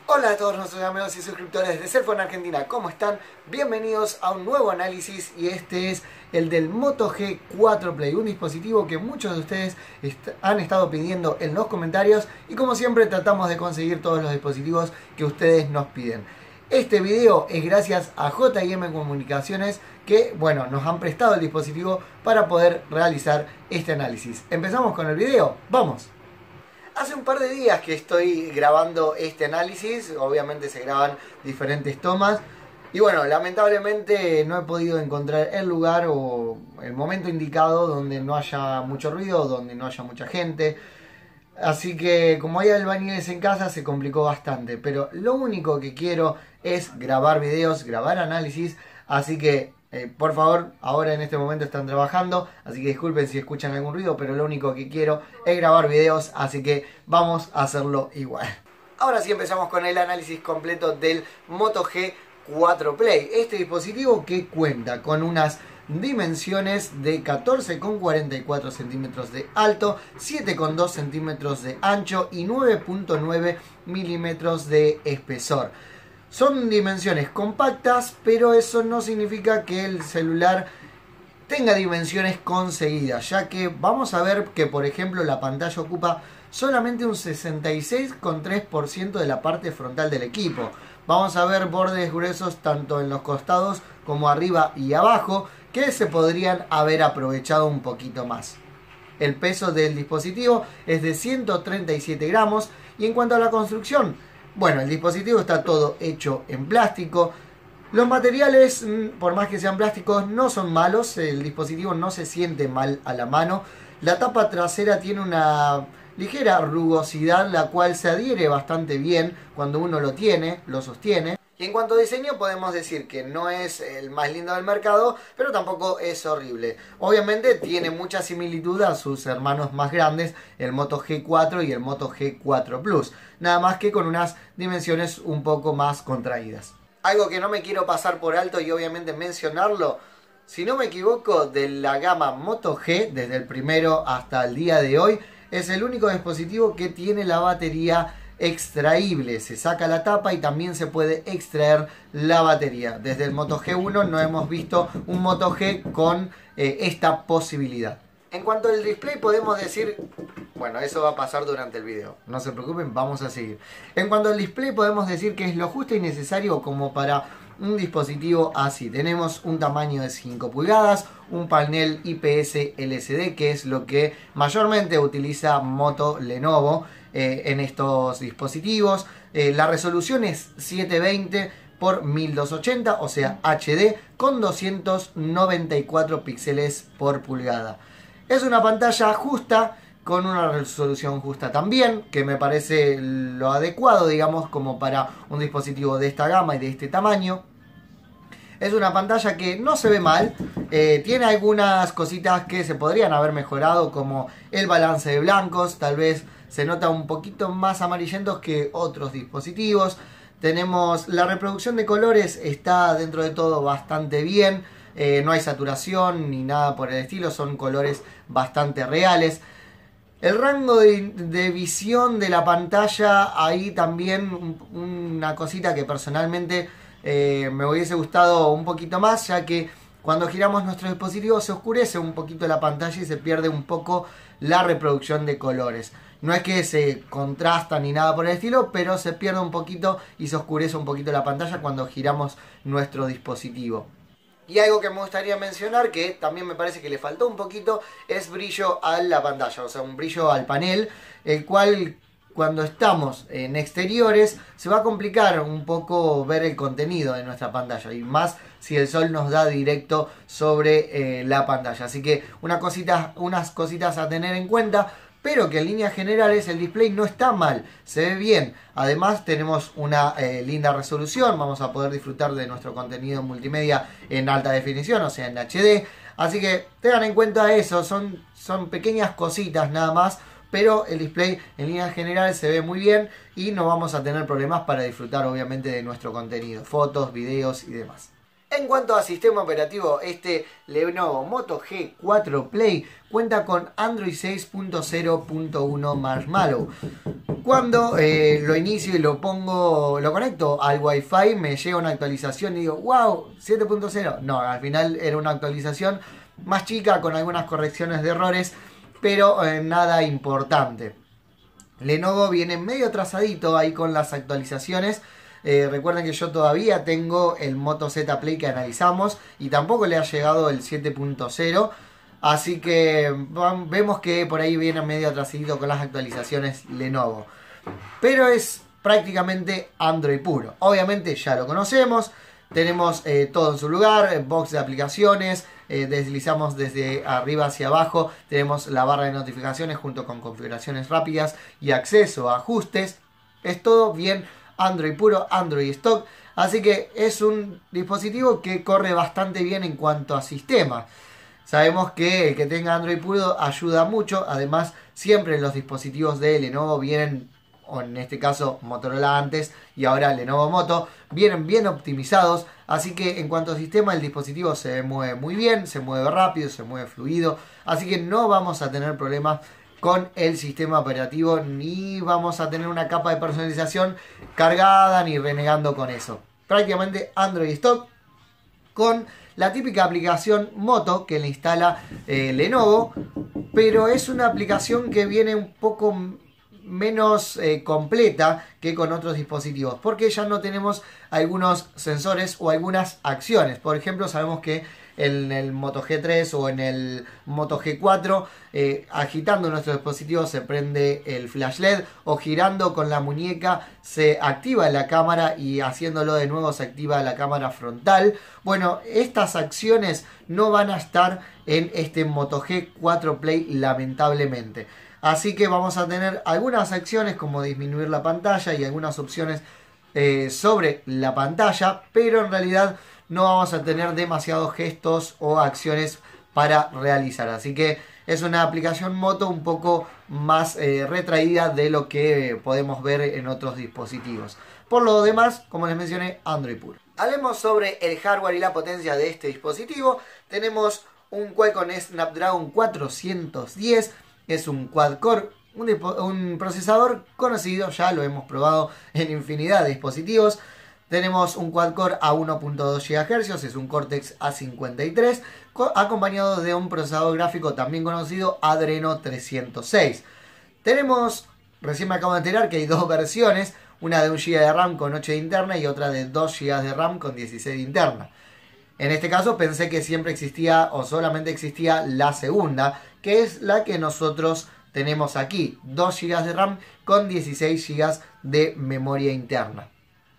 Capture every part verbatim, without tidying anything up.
Hola a todos nuestros amigos y suscriptores de Cellphone Argentina, ¿cómo están? Bienvenidos a un nuevo análisis y este es el del Moto G cuatro Play, un dispositivo que muchos de ustedes est han estado pidiendo en los comentarios y como siempre tratamos de conseguir todos los dispositivos que ustedes nos piden. Este video es gracias a J y M Comunicaciones que, bueno, nos han prestado el dispositivo para poder realizar este análisis. ¿Empezamos con el video? ¡Vamos! Hace un par de días que estoy grabando este análisis, obviamente se graban diferentes tomas y bueno, lamentablemente no he podido encontrar el lugar o el momento indicado donde no haya mucho ruido, donde no haya mucha gente. Así que como hay albañiles en casa se complicó bastante, pero lo único que quiero es grabar videos, grabar análisis, así que Eh, por favor, ahora en este momento están trabajando, así que disculpen si escuchan algún ruido, pero lo único que quiero es grabar videos, así que vamos a hacerlo igual. Ahora sí empezamos con el análisis completo del Moto G cuatro Play, este dispositivo que cuenta con unas dimensiones de catorce coma cuarenta y cuatro centímetros de alto, siete coma dos centímetros de ancho y nueve punto nueve milímetros de espesor. Son dimensiones compactas, pero eso no significa que el celular tenga dimensiones conseguidas, ya que vamos a ver que, por ejemplo, la pantalla ocupa solamente un sesenta y seis coma tres por ciento de la parte frontal del equipo. Vamos a ver bordes gruesos tanto en los costados como arriba y abajo, que se podrían haber aprovechado un poquito más. El peso del dispositivo es de ciento treinta y siete gramos y en cuanto a la construcción, bueno, el dispositivo está todo hecho en plástico. Los materiales, por más que sean plásticos, no son malos. El dispositivo no se siente mal a la mano. La tapa trasera tiene una ligera rugosidad, la cual se adhiere bastante bien cuando uno lo tiene, lo sostiene. Y en cuanto a diseño podemos decir que no es el más lindo del mercado, pero tampoco es horrible. Obviamente tiene mucha similitud a sus hermanos más grandes, el Moto G cuatro y el Moto G cuatro Plus. Nada más que con unas dimensiones un poco más contraídas. Algo que no me quiero pasar por alto y obviamente mencionarlo, si no me equivoco, de la gama Moto G, desde el primero hasta el día de hoy, es el único dispositivo que tiene la batería extraíble. Se saca la tapa y también se puede extraer la batería. Desde el Moto G uno no hemos visto un Moto G con eh, esta posibilidad. En cuanto al display podemos decir, bueno, eso va a pasar durante el video, no se preocupen, vamos a seguir. En cuanto al display podemos decir que es lo justo y necesario como para un dispositivo así. Tenemos un tamaño de cinco pulgadas, un panel I P S L C D, que es lo que mayormente utiliza Moto Lenovo eh, en estos dispositivos. Eh, la resolución es setecientos veinte por mil doscientos ochenta, o sea H D, con doscientos noventa y cuatro píxeles por pulgada. Es una pantalla justa, con una resolución justa también, que me parece lo adecuado, digamos, como para un dispositivo de esta gama y de este tamaño. Es una pantalla que no se ve mal, eh, tiene algunas cositas que se podrían haber mejorado, como el balance de blancos, tal vez se nota un poquito más amarillentos que otros dispositivos. Tenemos la reproducción de colores, está dentro de todo bastante bien, eh, no hay saturación ni nada por el estilo, son colores bastante reales. El rango de, de visión de la pantalla, ahí también un, una cosita que personalmente eh, me hubiese gustado un poquito más, ya que cuando giramos nuestro dispositivo se oscurece un poquito la pantalla y se pierde un poco la reproducción de colores. No es que se contrasta ni nada por el estilo, pero se pierde un poquito y se oscurece un poquito la pantalla cuando giramos nuestro dispositivo. Y algo que me gustaría mencionar, que también me parece que le faltó un poquito, es brillo a la pantalla, o sea, un brillo al panel, el cual cuando estamos en exteriores se va a complicar un poco ver el contenido de nuestra pantalla, y más si el sol nos da directo sobre eh, la pantalla. Así que una cosita, unas cositas a tener en cuenta, pero que en líneas generales el display no está mal, se ve bien. Además tenemos una eh, linda resolución, vamos a poder disfrutar de nuestro contenido multimedia en alta definición, o sea en H D. Así que tengan en cuenta eso, son, son pequeñas cositas nada más, pero el display en líneas generales se ve muy bien y no vamos a tener problemas para disfrutar obviamente de nuestro contenido, fotos, videos y demás. En cuanto a sistema operativo, este Lenovo Moto G cuatro Play cuenta con Android seis punto cero punto uno Marshmallow. Cuando eh, lo inicio y lo pongo, lo conecto al Wi-Fi, me llega una actualización y digo, wow, siete punto cero. No, al final era una actualización más chica con algunas correcciones de errores, pero eh, nada importante. Lenovo viene medio atrasadito ahí con las actualizaciones. Eh, recuerden que yo todavía tengo el Moto Z Play que analizamos y tampoco le ha llegado el siete punto cero. Así que vemos que por ahí viene medio atrasadito con las actualizaciones Lenovo. Pero es prácticamente Android puro. Obviamente ya lo conocemos. Tenemos eh, todo en su lugar, box de aplicaciones. Eh, deslizamos desde arriba hacia abajo. Tenemos la barra de notificaciones junto con configuraciones rápidas y acceso a ajustes. Es todo bien Android puro, Android stock, así que es un dispositivo que corre bastante bien en cuanto a sistema. Sabemos que el que tenga Android puro ayuda mucho, además siempre los dispositivos de Lenovo vienen, o en este caso Motorola antes y ahora Lenovo Moto, vienen bien optimizados, así que en cuanto a sistema el dispositivo se mueve muy bien, se mueve rápido, se mueve fluido, así que no vamos a tener problemas con el sistema operativo, ni vamos a tener una capa de personalización cargada, ni renegando con eso. Prácticamente Android stock, con la típica aplicación Moto que le instala eh, Lenovo, pero es una aplicación que viene un poco menos eh, completa que con otros dispositivos, porque ya no tenemos algunos sensores o algunas acciones. Por ejemplo, sabemos que en el Moto G tres o en el Moto G cuatro, eh, agitando nuestro dispositivo se prende el flash L E D, o girando con la muñeca se activa la cámara y haciéndolo de nuevo se activa la cámara frontal. Bueno, estas acciones no van a estar en este Moto G cuatro Play, lamentablemente. Así que vamos a tener algunas acciones como disminuir la pantalla y algunas opciones eh, sobre la pantalla, pero en realidad no vamos a tener demasiados gestos o acciones para realizar. Así que es una aplicación Moto un poco más eh, retraída de lo que podemos ver en otros dispositivos. Por lo demás, como les mencioné, Android puro. Hablemos sobre el hardware y la potencia de este dispositivo. Tenemos un Qualcomm Snapdragon cuatrocientos diez. Es un quad-core, un, un procesador conocido, ya lo hemos probado en infinidad de dispositivos. Tenemos un quad-core a uno punto dos gigahercios, es un Cortex A cincuenta y tres, acompañado de un procesador gráfico también conocido, Adreno trescientos seis. Tenemos, recién me acabo de enterar que hay dos versiones, una de un giga de RAM con ocho de interna y otra de dos gigas de RAM con dieciséis de interna. En este caso pensé que siempre existía o solamente existía la segunda, que es la que nosotros tenemos aquí, dos gigas de RAM con dieciséis gigas de memoria interna.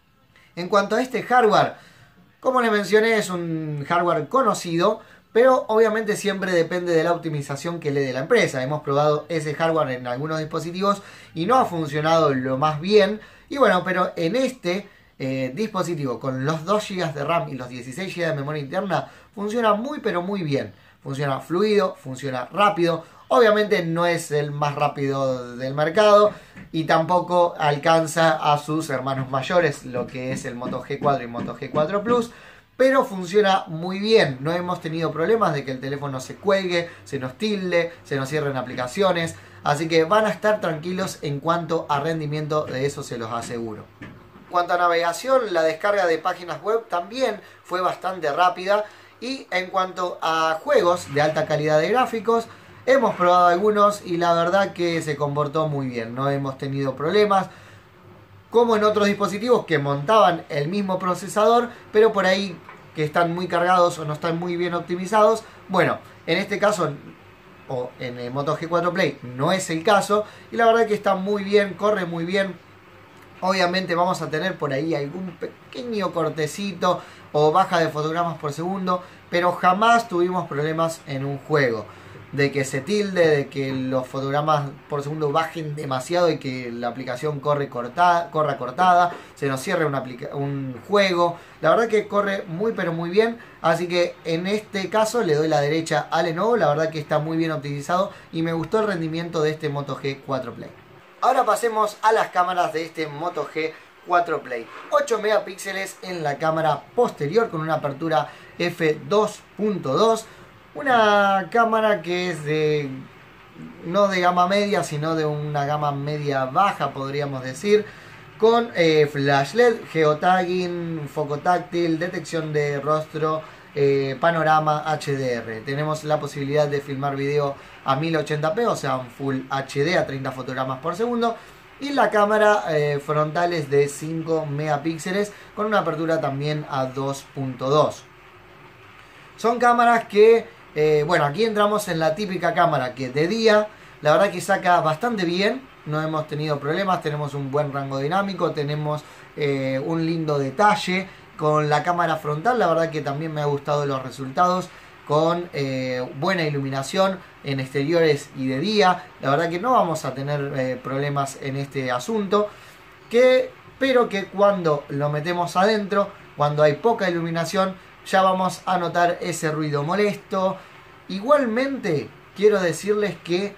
En cuanto a este hardware, como les mencioné, es un hardware conocido, pero obviamente siempre depende de la optimización que le dé la empresa. Hemos probado ese hardware en algunos dispositivos y no ha funcionado lo más bien. Y bueno, pero en este eh, dispositivo con los dos gigas de RAM y los dieciséis gigas de memoria interna funciona muy pero muy bien. Funciona fluido, funciona rápido. Obviamente no es el más rápido del mercado y tampoco alcanza a sus hermanos mayores, lo que es el Moto G cuatro y Moto G cuatro Plus, pero funciona muy bien. No hemos tenido problemas de que el teléfono se cuelgue, se nos tilde, se nos cierren aplicaciones, así que van a estar tranquilos en cuanto a rendimiento, de eso se los aseguro. En cuanto a navegación, la descarga de páginas web también fue bastante rápida, y en cuanto a juegos de alta calidad de gráficos, hemos probado algunos y la verdad que se comportó muy bien. No hemos tenido problemas como en otros dispositivos que montaban el mismo procesador, pero por ahí que están muy cargados o no están muy bien optimizados. Bueno, en este caso, o en el Moto G cuatro Play, no es el caso. Y la verdad que está muy bien, corre muy bien. Obviamente vamos a tener por ahí algún pequeño cortecito o baja de fotogramas por segundo, pero jamás tuvimos problemas en un juego. De que se tilde, de que los fotogramas por segundo bajen demasiado y que la aplicación corre cortada, corra cortada, se nos cierre una un juego. La verdad que corre muy pero muy bien, así que en este caso le doy la derecha a Lenovo. La verdad que está muy bien optimizado y me gustó el rendimiento de este Moto G cuatro Play. Ahora pasemos a las cámaras de este Moto G cuatro Play. ocho megapíxeles en la cámara posterior con una apertura f dos punto dos. Una cámara que es de no de gama media, sino de una gama media baja, podríamos decir, con eh, flash L E D, geotagging, foco táctil, detección de rostro, eh, panorama H D R. Tenemos la posibilidad de filmar video a mil ochenta p, o sea, un Full H D a treinta fotogramas por segundo. Y la cámara eh, frontal es de cinco megapíxeles con una apertura también a dos punto dos. Son cámaras que, eh, bueno, aquí entramos en la típica cámara que de día, la verdad que saca bastante bien. No hemos tenido problemas, tenemos un buen rango dinámico, tenemos eh, un lindo detalle. Con la cámara frontal, la verdad que también me ha gustado los resultados, con eh, buena iluminación en exteriores y de día. La verdad que no vamos a tener eh, problemas en este asunto, que, pero que cuando lo metemos adentro, cuando hay poca iluminación, ya vamos a notar ese ruido molesto. Igualmente, quiero decirles que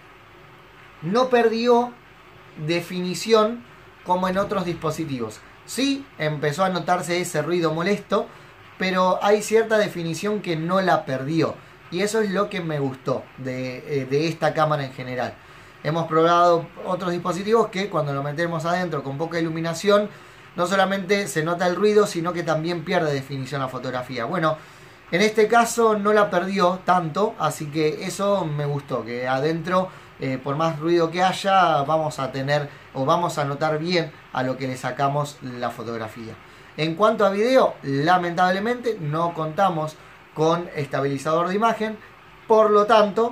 no perdió definición como en otros dispositivos. Sí, empezó a notarse ese ruido molesto, pero hay cierta definición que no la perdió. Y eso es lo que me gustó de, de esta cámara en general. Hemos probado otros dispositivos que cuando lo metemos adentro con poca iluminación, no solamente se nota el ruido, sino que también pierde definición la fotografía. Bueno, en este caso no la perdió tanto, así que eso me gustó, que adentro, eh, por más ruido que haya, vamos a tener o vamos a notar bien a lo que le sacamos la fotografía. En cuanto a video, lamentablemente no contamos con estabilizador de imagen, por lo tanto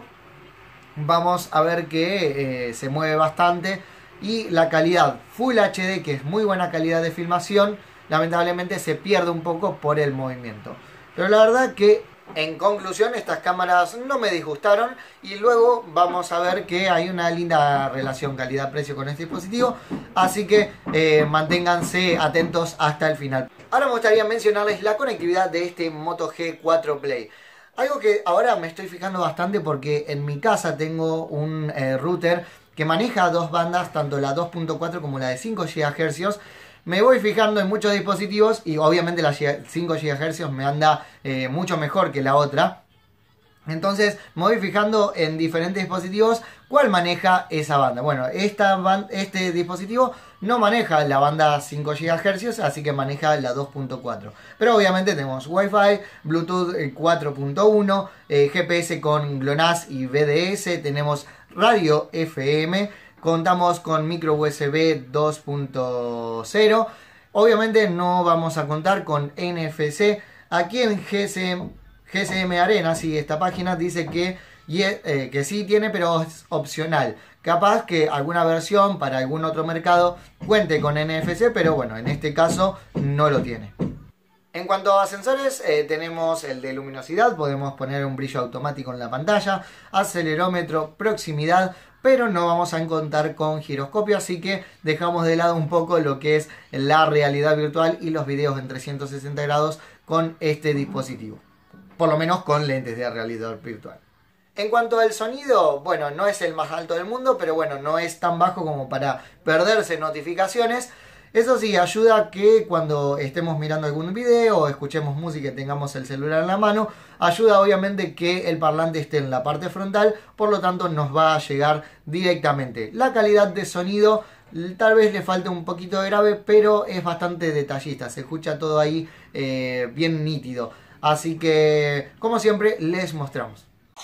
vamos a ver que eh, se mueve bastante y la calidad Full H D, que es muy buena calidad de filmación, lamentablemente se pierde un poco por el movimiento. Pero la verdad que en conclusión estas cámaras no me disgustaron, y luego vamos a ver que hay una linda relación calidad-precio con este dispositivo, así que eh, manténganse atentos hasta el final. Ahora me gustaría mencionarles la conectividad de este Moto G cuatro Play. Algo que ahora me estoy fijando bastante porque en mi casa tengo un eh, router que maneja dos bandas, tanto la dos punto cuatro como la de cinco gigahercios. Me voy fijando en muchos dispositivos y obviamente la cinco gigahercios me anda eh, mucho mejor que la otra. Entonces me voy fijando en diferentes dispositivos cuál maneja esa banda. Bueno, esta band, este dispositivo no maneja la banda cinco gigahercios, así que maneja la dos punto cuatro. Pero obviamente tenemos Wi-Fi, Bluetooth cuatro punto uno, eh, G P S con GLONASS y V D S, tenemos radio F M, contamos con micro U S B dos punto cero. Obviamente no vamos a contar con N F C. Aquí en G S M, G S M Arena, sí, esta página dice que, eh, que sí tiene, pero es opcional. Capaz que alguna versión para algún otro mercado cuente con N F C, pero bueno, en este caso no lo tiene. En cuanto a sensores, eh, tenemos el de luminosidad, podemos poner un brillo automático en la pantalla, acelerómetro, proximidad, pero no vamos a contar con giroscopio, así que dejamos de lado un poco lo que es la realidad virtual y los videos en trescientos sesenta grados con este dispositivo. Por lo menos con lentes de realidad virtual. En cuanto al sonido, bueno, no es el más alto del mundo, pero bueno, no es tan bajo como para perderse notificaciones. Eso sí, ayuda a que cuando estemos mirando algún video o escuchemos música y tengamos el celular en la mano, ayuda obviamente que el parlante esté en la parte frontal, por lo tanto nos va a llegar directamente. La calidad de sonido tal vez le falte un poquito de grave, pero es bastante detallista, se escucha todo ahí eh, bien nítido. Así que, como siempre, les mostramos.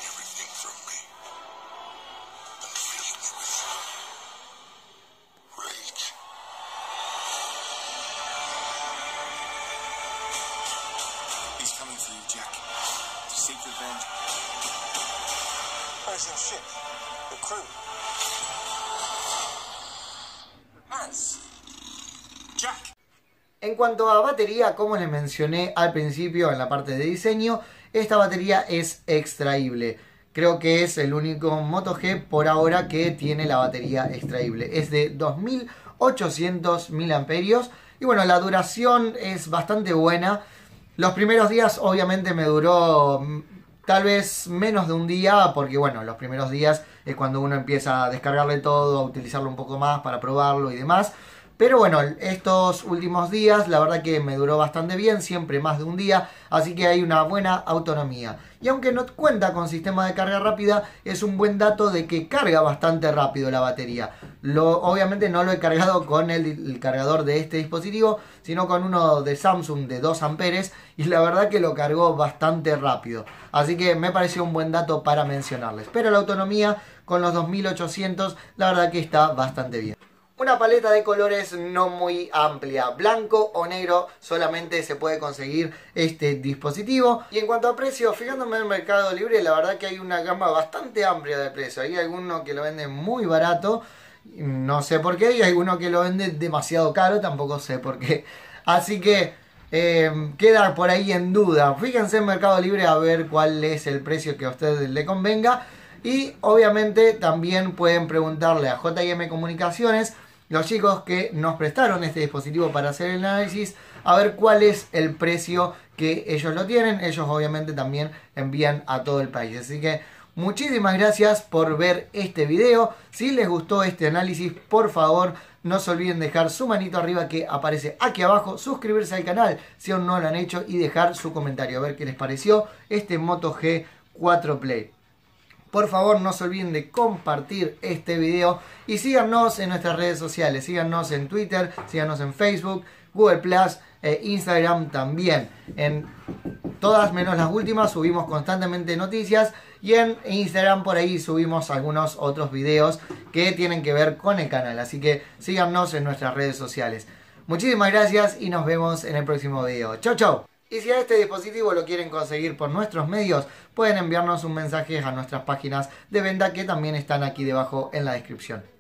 En cuanto a batería, como les mencioné al principio en la parte de diseño, esta batería es extraíble. Creo que es el único Moto G por ahora que tiene la batería extraíble. Es de dos mil ochocientos miliamperios y bueno, la duración es bastante buena. Los primeros días obviamente me duró tal vez menos de un día, porque bueno, los primeros días es cuando uno empieza a descargarle todo, a utilizarlo un poco más para probarlo y demás. Pero bueno, estos últimos días la verdad que me duró bastante bien, siempre más de un día, así que hay una buena autonomía. Y aunque no cuenta con sistema de carga rápida, es un buen dato de que carga bastante rápido la batería. Lo, obviamente no lo he cargado con el, el cargador de este dispositivo, sino con uno de Samsung de dos amperes, y la verdad que lo cargó bastante rápido. Así que me pareció un buen dato para mencionarles. Pero la autonomía con los dos mil ochocientos la verdad que está bastante bien. Una paleta de colores no muy amplia, blanco o negro solamente se puede conseguir este dispositivo. Y en cuanto a precio, fijándome en el Mercado Libre, la verdad que hay una gama bastante amplia de precio. Hay alguno que lo vende muy barato, no sé por qué, y hay uno que lo vende demasiado caro, tampoco sé por qué. Así que eh, queda por ahí en duda. Fíjense en Mercado Libre a ver cuál es el precio que a ustedes le convenga. Y obviamente también pueden preguntarle a J y M Comunicaciones, los chicos que nos prestaron este dispositivo para hacer el análisis, a ver cuál es el precio que ellos lo tienen. Ellos obviamente también envían a todo el país. Así que muchísimas gracias por ver este video. Si les gustó este análisis, por favor no se olviden dejar su manito arriba que aparece aquí abajo, suscribirse al canal si aún no lo han hecho y dejar su comentario a ver qué les pareció este Moto G cuatro Play. Por favor, no se olviden de compartir este video y síganos en nuestras redes sociales. Síganos en Twitter, síganos en Facebook, Google Plus, e Instagram también. En todas menos las últimas subimos constantemente noticias y en Instagram por ahí subimos algunos otros videos que tienen que ver con el canal. Así que síganos en nuestras redes sociales. Muchísimas gracias y nos vemos en el próximo video. Chau, chau. Y si a este dispositivo lo quieren conseguir por nuestros medios, pueden enviarnos un mensaje a nuestras páginas de venta que también están aquí debajo en la descripción.